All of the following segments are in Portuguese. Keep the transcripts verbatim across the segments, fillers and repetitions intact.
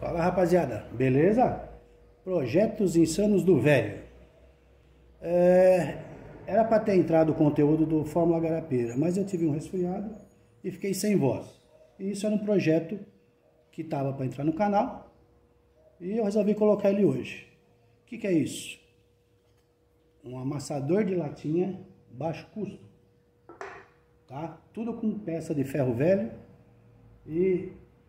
Fala, rapaziada, beleza? Projetos insanos do velho. É, era para ter entrado o conteúdo do Fórmula Garapeira, mas eu tive um resfriado e fiquei sem voz. E isso era um projeto que estava para entrar no canal e eu resolvi colocar ele hoje. O que, que é isso? Um amassador de latinha baixo custo, tá? Tudo com peça de ferro velho e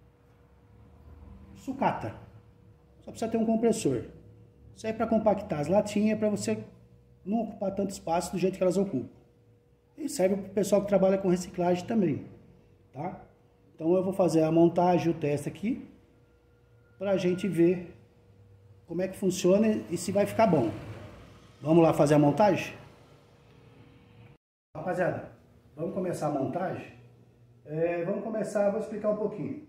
sucata. Só precisa ter um compressor. Isso aí é para compactar as latinhas, para você não ocupar tanto espaço do jeito que elas ocupam. E serve para o pessoal que trabalha com reciclagem também, tá? Então eu vou fazer a montagem, o teste aqui, para a gente ver como é que funciona e se vai ficar bom. Vamos lá fazer a montagem? Rapaziada, vamos começar a montagem? É, vamos começar, vou explicar um pouquinho.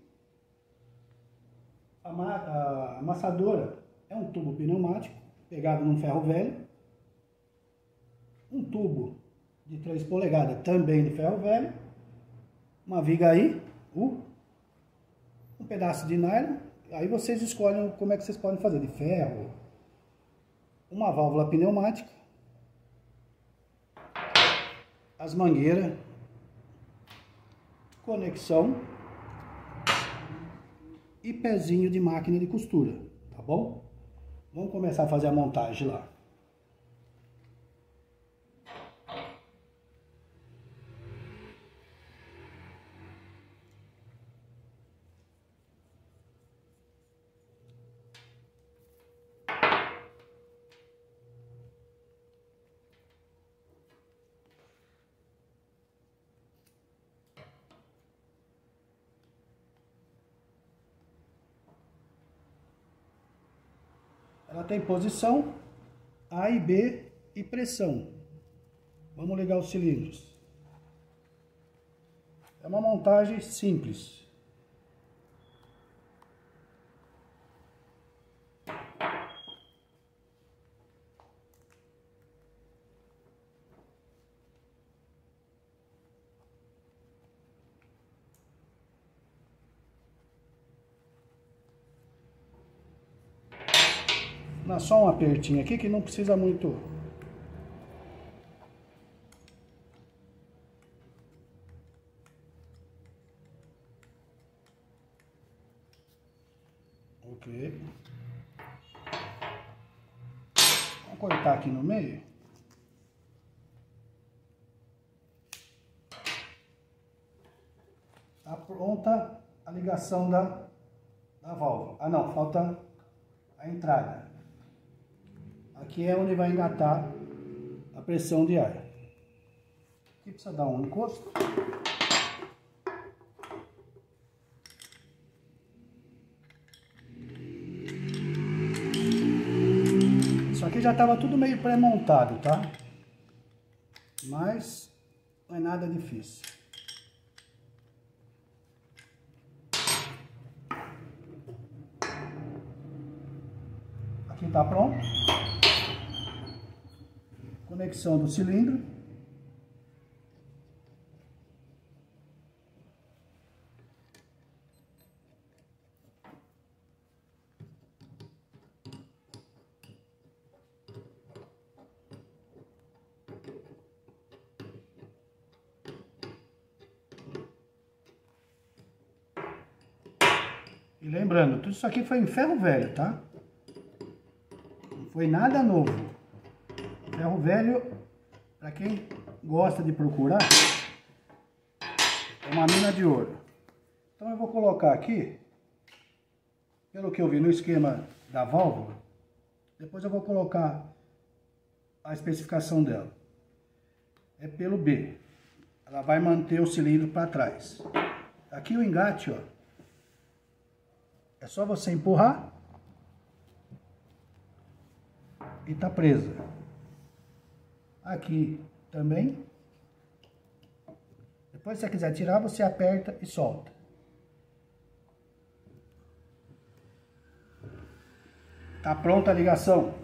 A, a amassadora é um tubo pneumático pegado num ferro velho, um tubo de três polegadas também de ferro velho, uma viga aí, uh, um pedaço de nylon, aí vocês escolhem como é que vocês podem fazer, de ferro, uma válvula pneumática, as mangueiras, conexão e pezinho de máquina de costura, tá bom? Vamos começar a fazer a montagem lá. Ela tem posição A e B e pressão. Vamos ligar os cilindros. É uma montagem simples. Dá só um apertinho aqui que não precisa muito. Ok. Vamos cortar aqui no meio. Tá pronta a ligação da, da válvula. Ah não, falta a entrada. Aqui é onde vai engatar a pressão de ar. Aqui precisa dar um encosto. Isso aqui já estava tudo meio pré-montado, tá? Mas não é nada difícil. Aqui está pronto. Conexão do cilindro. E lembrando, tudo isso aqui foi em ferro velho, tá? Não foi nada novo. Ferro velho, para quem gosta de procurar, é uma mina de ouro. Então eu vou colocar aqui, pelo que eu vi no esquema da válvula, depois eu vou colocar a especificação dela. É pelo B. Ela vai manter o cilindro para trás. Aqui o engate, ó, é só você empurrar e tá presa. Aqui também. Depois, se você quiser tirar, você aperta e solta. Tá pronta a ligação.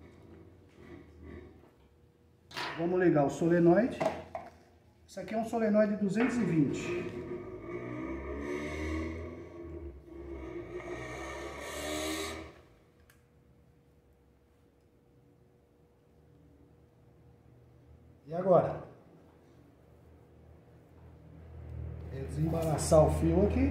Vamos ligar o solenoide. Isso aqui é um solenoide duzentos e vinte. E agora? Desembaraçar o fio aqui.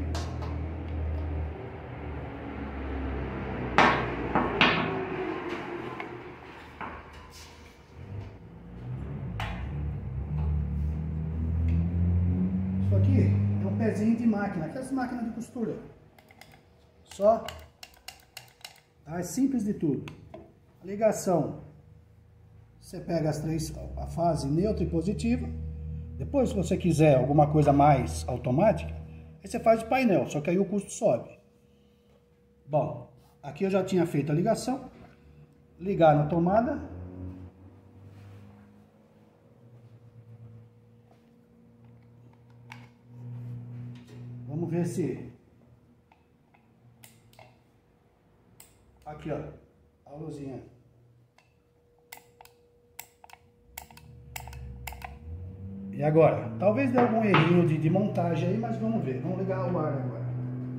Isso aqui é um pezinho de máquina, aquelas máquinas de costura. Só, tá? É simples de tudo. A ligação, você pega as três, a fase neutra e positiva. Depois, se você quiser alguma coisa mais automática, aí você faz o painel, só que aí o custo sobe. Bom, aqui eu já tinha feito a ligação. Ligar na tomada. Vamos ver se... Aqui, ó, a luzinha. E agora? Talvez dê algum errinho de, de montagem aí, mas vamos ver. Vamos ligar o ar agora.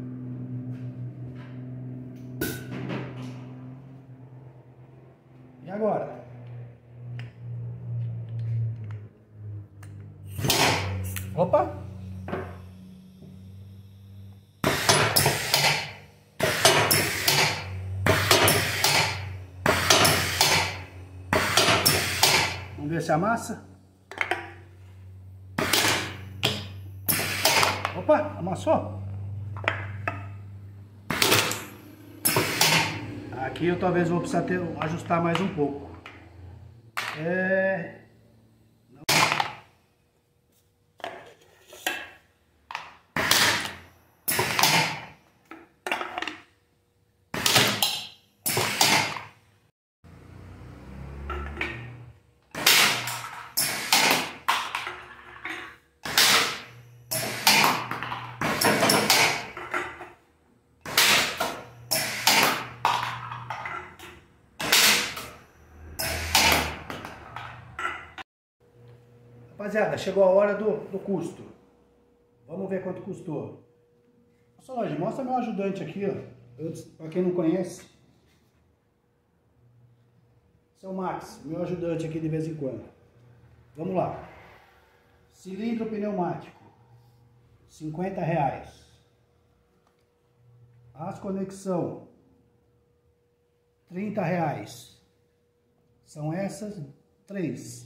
E agora? Opa! Vamos ver se amassa. Opa, amassou. Aqui eu talvez vou precisar ter, ajustar mais um pouco. É... Rapaziada, chegou a hora do, do custo. Vamos ver quanto custou. Solange, mostra meu ajudante aqui, ó. Para quem não conhece. Seu Max, meu ajudante aqui de vez em quando. Vamos lá. Cilindro pneumático, cinquenta reais. As conexão, trinta reais. São essas três.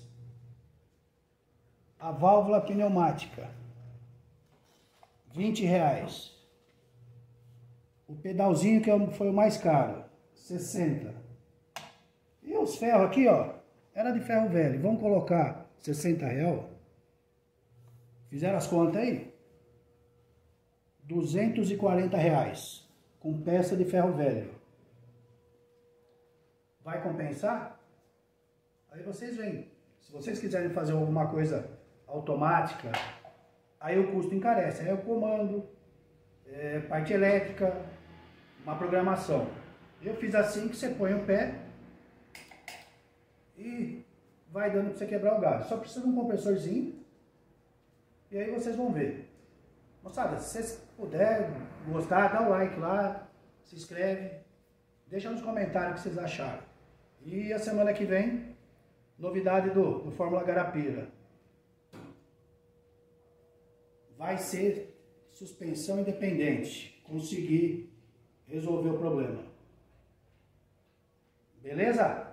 A válvula pneumática, vinte reais. O pedalzinho que foi o mais caro, sessenta. E os ferros aqui, ó, era de ferro velho. Vamos colocar sessenta reais. Fizeram as contas aí? duzentos e quarenta reais. Com peça de ferro velho. Vai compensar? Aí vocês veem. Se vocês quiserem fazer alguma coisa automática, aí o custo encarece. Aí é o comando, é, parte elétrica, uma programação. Eu fiz assim, que você põe o pé e vai dando para você quebrar o galho. Só precisa de um compressorzinho e aí vocês vão ver. Moçada, se vocês puderem gostar, dá o like lá, se inscreve, deixa nos comentários o que vocês acharam. E a semana que vem, novidade do, do Fórmula Garapira. Vai ser suspensão independente. Conseguir resolver o problema. Beleza?